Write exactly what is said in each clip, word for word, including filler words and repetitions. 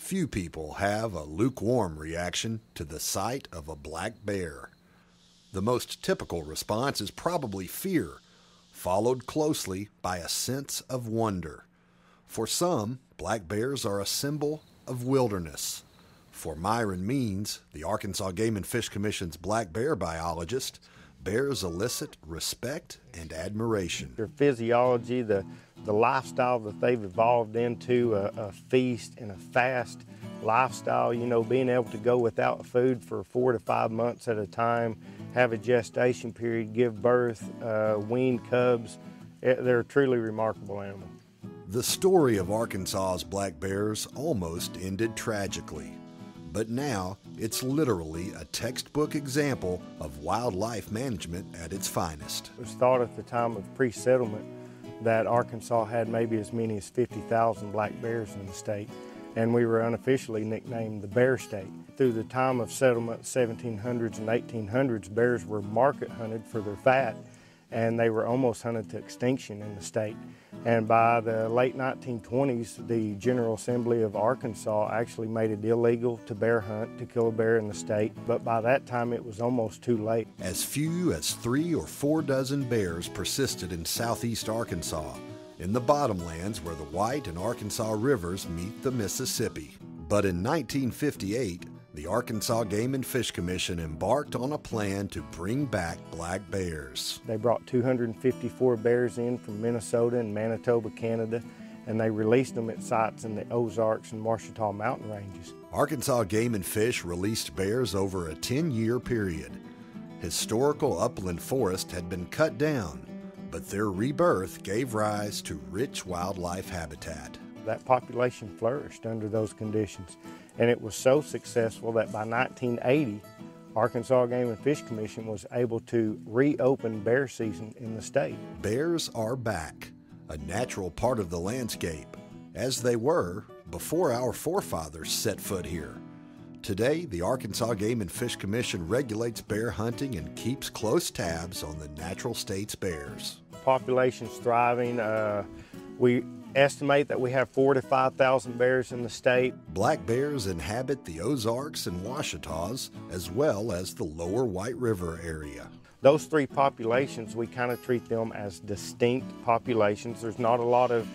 Few people have a lukewarm reaction to the sight of a black bear. The most typical response is probably fear, followed closely by a sense of wonder. For some, black bears are a symbol of wilderness. For Myron Means, the Arkansas Game and Fish Commission's black bear biologist, bears elicit respect and admiration. Their physiology, the, the lifestyle that they've evolved into, a, a feast and a fast lifestyle, you know, being able to go without food for four to five months at a time, have a gestation period, give birth, uh, wean cubs, they're a truly remarkable animal. The story of Arkansas's black bears almost ended tragically. But now, it's literally a textbook example of wildlife management at its finest. It was thought at the time of pre-settlement that Arkansas had maybe as many as fifty thousand black bears in the state, and we were unofficially nicknamed the Bear State. Through the time of settlement, seventeen hundreds and eighteen hundreds, bears were market hunted for their fat, and they were almost hunted to extinction in the state. And by the late nineteen twenties, the General Assembly of Arkansas actually made it illegal to bear hunt, to kill a bear in the state, but by that time it was almost too late. As few as three or four dozen bears persisted in southeast Arkansas, in the bottomlands where the White and Arkansas rivers meet the Mississippi. But in nineteen fifty-eight, the Arkansas Game and Fish Commission embarked on a plan to bring back black bears. They brought two hundred fifty-four bears in from Minnesota and Manitoba, Canada, and they released them at sites in the Ozarks and Ouachita mountain ranges. Arkansas Game and Fish released bears over a ten-year period. Historical upland forest had been cut down, but their rebirth gave rise to rich wildlife habitat. That population flourished under those conditions, and it was so successful that by nineteen eighty, Arkansas Game and Fish Commission was able to reopen bear season in the state. Bears are back, a natural part of the landscape, as they were before our forefathers set foot here. Today, the Arkansas Game and Fish Commission regulates bear hunting and keeps close tabs on the natural state's bears. Population's thriving. Uh, we estimate that we have four to five thousand bears in the state. Black bears inhabit the Ozarks and Ouachitas, as well as the lower White River area. Those three populations, we kind of treat them as distinct populations. There's not a lot of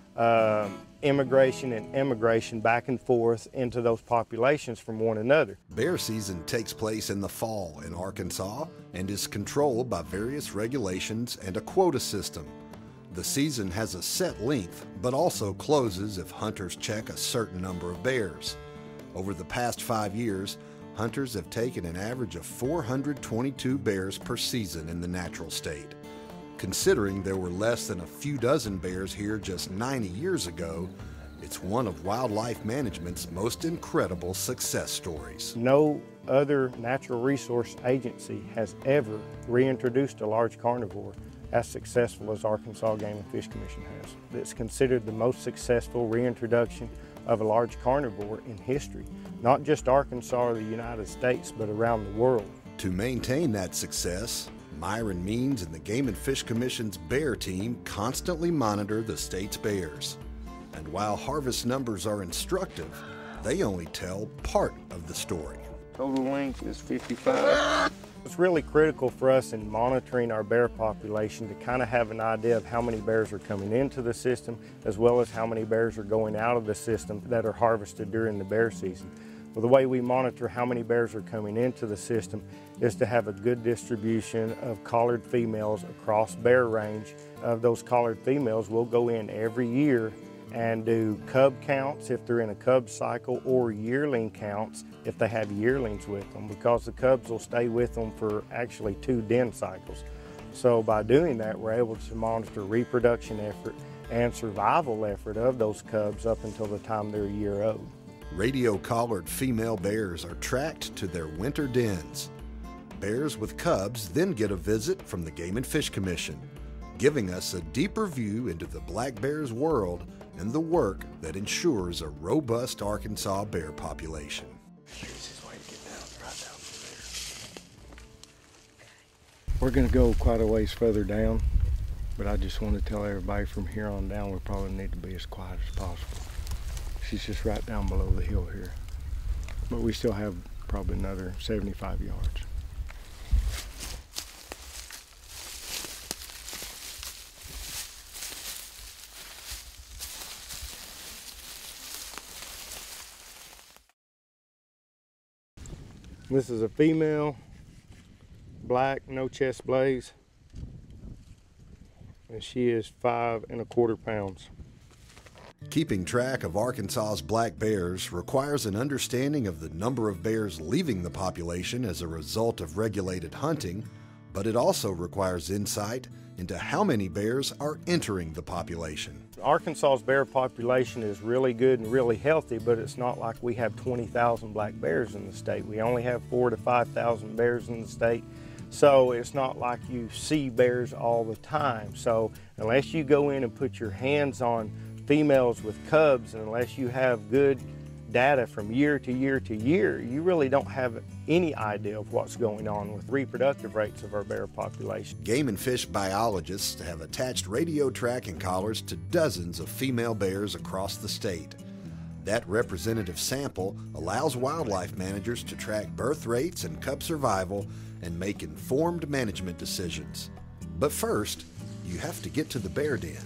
uh, immigration and immigration back and forth into those populations from one another. Bear season takes place in the fall in Arkansas and is controlled by various regulations and a quota system. The season has a set length, but also closes if hunters check a certain number of bears. Over the past five years, hunters have taken an average of four hundred twenty-two bears per season in the natural state. Considering there were less than a few dozen bears here just ninety years ago, it's one of wildlife management's most incredible success stories. No other natural resource agency has ever reintroduced a large carnivore as successful as Arkansas Game and Fish Commission has. It's considered the most successful reintroduction of a large carnivore in history, not just Arkansas or the United States, but around the world. To maintain that success, Myron Means and the Game and Fish Commission's bear team constantly monitor the state's bears. And while harvest numbers are instructive, they only tell part of the story. Total length is fifty-five. It's really critical for us in monitoring our bear population to kind of have an idea of how many bears are coming into the system, as well as how many bears are going out of the system that are harvested during the bear season. Well, the way we monitor how many bears are coming into the system is to have a good distribution of collared females across bear range. Of those collared females, we'll go in every year and do cub counts if they're in a cub cycle, or yearling counts if they have yearlings with them, because the cubs will stay with them for actually two den cycles. So by doing that, we're able to monitor reproduction effort and survival effort of those cubs up until the time they're a year old. Radio-collared female bears are tracked to their winter dens. Bears with cubs then get a visit from the Game and Fish Commission, giving us a deeper view into the black bear's world and the work that ensures a robust Arkansas bear population. We're going to go quite a ways further down, but I just want to tell everybody from here on down we probably need to be as quiet as possible. She's just right down below the hill here. But we still have probably another seventy-five yards. This is a female, black, no chest blaze, and she is five and a quarter pounds. Keeping track of Arkansas's black bears requires an understanding of the number of bears leaving the population as a result of regulated hunting, but it also requires insight into how many bears are entering the population. Arkansas's bear population is really good and really healthy, but it's not like we have twenty thousand black bears in the state. We only have four to five thousand bears in the state. So it's not like you see bears all the time. So unless you go in and put your hands on females with cubs, and unless you have good data from year to year to year, you really don't have any idea of what's going on with reproductive rates of our bear population. Game and fish biologists have attached radio tracking collars to dozens of female bears across the state. That representative sample allows wildlife managers to track birth rates and cub survival and make informed management decisions. But first, you have to get to the bear den.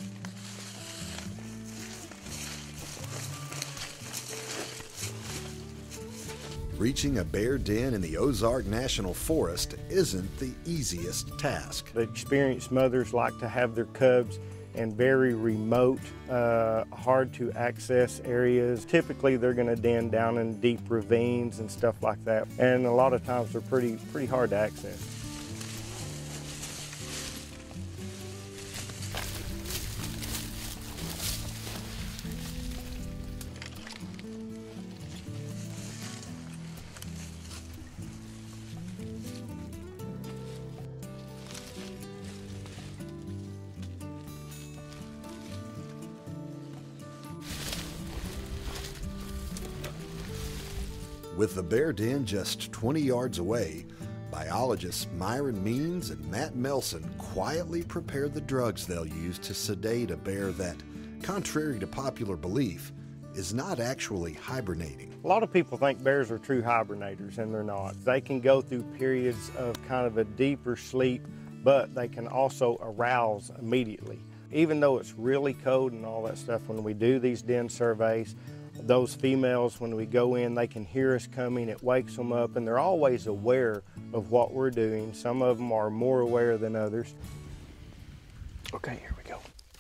Reaching a bear den in the Ozark National Forest isn't the easiest task. The experienced mothers like to have their cubs in very remote, uh, hard to access areas. Typically they're going to den down in deep ravines and stuff like that, and a lot of times they're pretty, pretty hard to access. With the bear den just twenty yards away, biologists Myron Means and Matt Melson quietly prepare the drugs they'll use to sedate a bear that, contrary to popular belief, is not actually hibernating. A lot of people think bears are true hibernators, and they're not. They can go through periods of kind of a deeper sleep, but they can also arouse immediately. Even though it's really cold and all that stuff, when we do these den surveys, those females, when we go in, they can hear us coming, it wakes them up, and they're always aware of what we're doing. Some of them are more aware than others. Okay, here we go.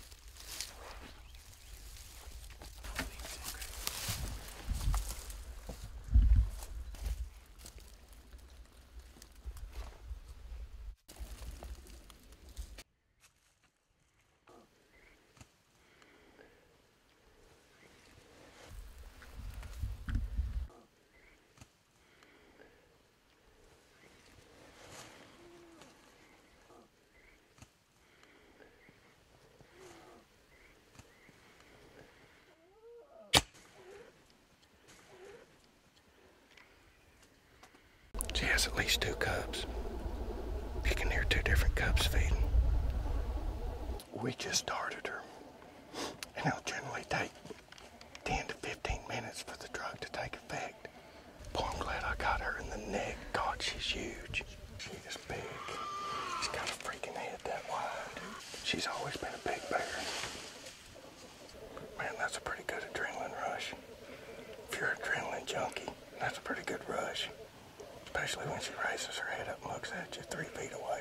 She has at least two cubs. You can hear two different cubs feeding. We just started her, and it'll generally take ten to fifteen minutes for the drug to take effect. Boy, I'm glad I got her in the neck. God, she's huge. She is big. She's got a freaking head that wide. She's always been a big bear. Man, that's a pretty good adrenaline rush. If you're an adrenaline junkie, that's a pretty good rush. Especially when she raises her head up and looks at you three feet away.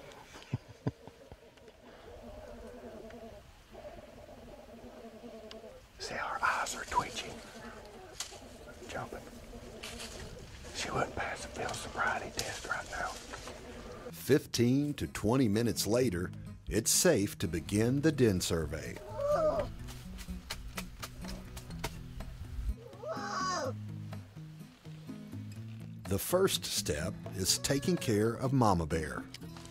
See how her eyes are twitching, jumping. She wouldn't pass a field sobriety test right now. fifteen to twenty minutes later, it's safe to begin the den survey. The first step is taking care of Mama Bear.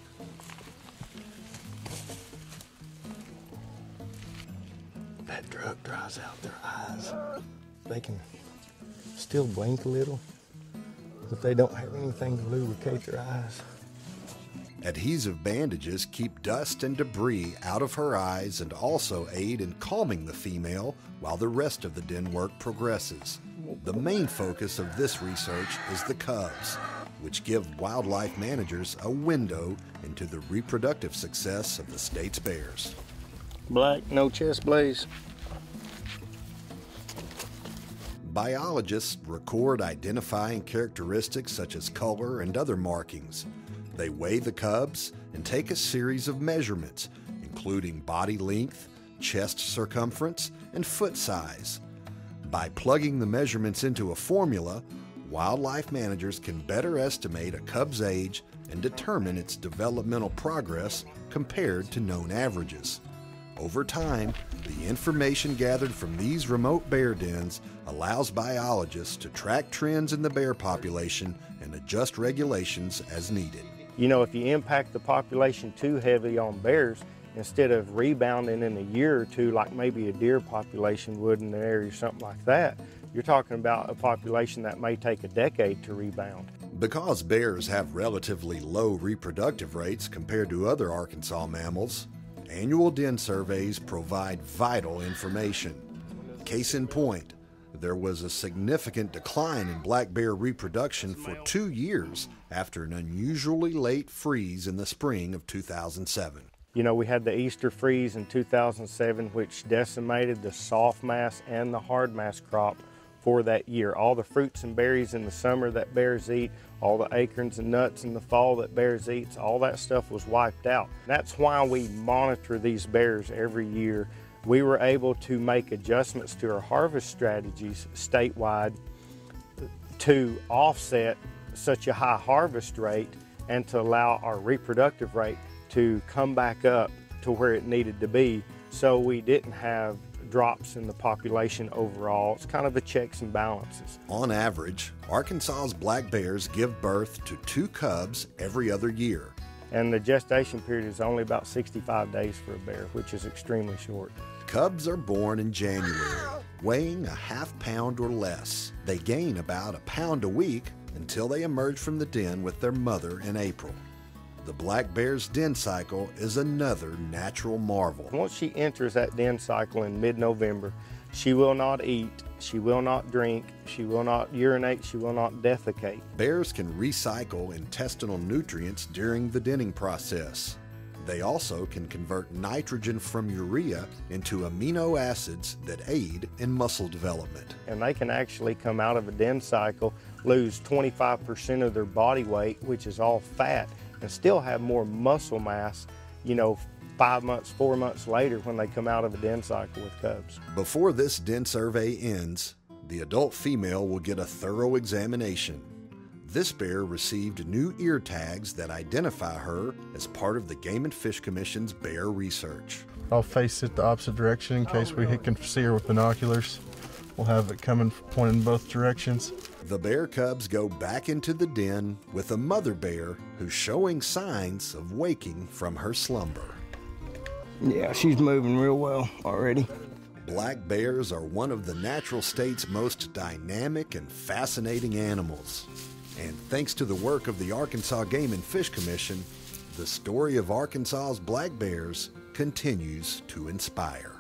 That drug dries out their eyes. They can still blink a little, but they don't have anything to lubricate their eyes. Adhesive bandages keep dust and debris out of her eyes and also aid in calming the female while the rest of the den work progresses. The main focus of this research is the cubs, which give wildlife managers a window into the reproductive success of the state's bears. Black, no chest blaze. Biologists record identifying characteristics such as color and other markings. They weigh the cubs and take a series of measurements, including body length, chest circumference, and foot size. By plugging the measurements into a formula, wildlife managers can better estimate a cub's age and determine its developmental progress compared to known averages. Over time, the information gathered from these remote bear dens allows biologists to track trends in the bear population and adjust regulations as needed. You know, if you impact the population too heavy on bears, instead of rebounding in a year or two like maybe a deer population would in an area or something like that, you're talking about a population that may take a decade to rebound. Because bears have relatively low reproductive rates compared to other Arkansas mammals, annual den surveys provide vital information. Case in point, there was a significant decline in black bear reproduction for two years after an unusually late freeze in the spring of two thousand seven. You know, we had the Easter freeze in two thousand seven, which decimated the soft mass and the hard mass crop for that year. All the fruits and berries in the summer that bears eat, all the acorns and nuts in the fall that bears eat, all that stuff was wiped out. That's why we monitor these bears every year. We were able to make adjustments to our harvest strategies statewide to offset such a high harvest rate and to allow our reproductive rate to come back up to where it needed to be, so we didn't have drops in the population overall. It's kind of the checks and balances. On average, Arkansas's black bears give birth to two cubs every other year. And the gestation period is only about sixty-five days for a bear, which is extremely short. Cubs are born in January, weighing a half pound or less. They gain about a pound a week until they emerge from the den with their mother in April. The black bear's den cycle is another natural marvel. Once she enters that den cycle in mid-November, she will not eat, she will not drink, she will not urinate, she will not defecate. Bears can recycle intestinal nutrients during the denning process. They also can convert nitrogen from urea into amino acids that aid in muscle development. And they can actually come out of a den cycle, lose twenty-five percent of their body weight, which is all fat, and still have more muscle mass, you know, five months, four months later when they come out of a den cycle with cubs. Before this den survey ends, the adult female will get a thorough examination. This bear received new ear tags that identify her as part of the Game and Fish Commission's bear research. I'll face it the opposite direction in case we can see her with binoculars. We'll have it coming pointing in both directions. The bear cubs go back into the den with a mother bear who's showing signs of waking from her slumber. Yeah, she's moving real well already. Black bears are one of the natural state's most dynamic and fascinating animals. And thanks to the work of the Arkansas Game and Fish Commission, the story of Arkansas's black bears continues to inspire.